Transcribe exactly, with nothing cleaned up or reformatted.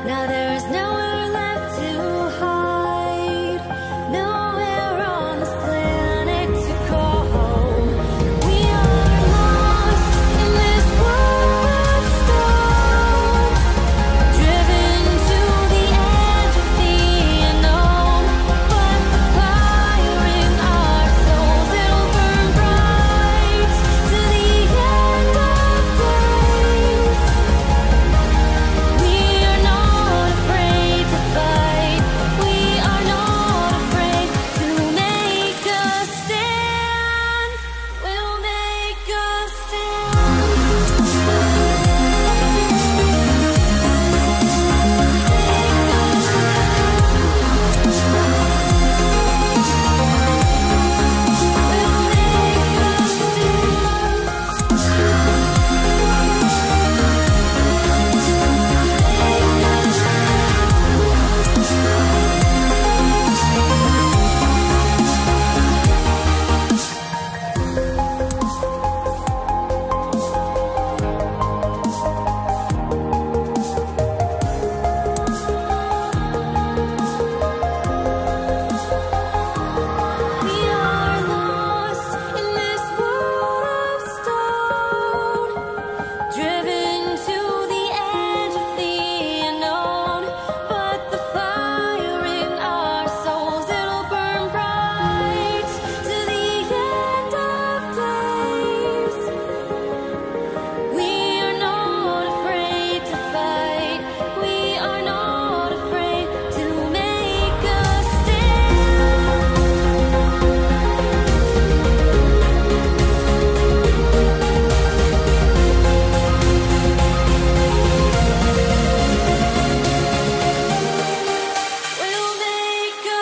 Now there's nowhere left to hide, nowhere on this planet to call home. We are lost in this world of stone, driven to the edge of the unknown. But the fire in our souls, it'll burn bright to the end of days. We are not afraid to fight. We are not afraid to make a stand. We'll make a We are lost in this world of stone, driven to the edge of the unknown. But the fire in our souls, it'll burn bright to the end of days. We are not afraid to fight. We are not afraid to make a stand. We'll make a